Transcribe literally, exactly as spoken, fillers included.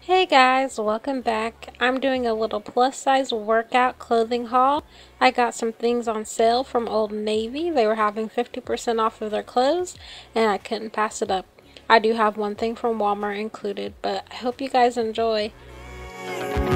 Hey guys, welcome back. I'm doing a little plus size workout clothing haul. I got some things on sale from Old Navy. They were having fifty percent off of their clothes and I couldn't pass it up. I do have one thing from Walmart included, but I hope you guys enjoy.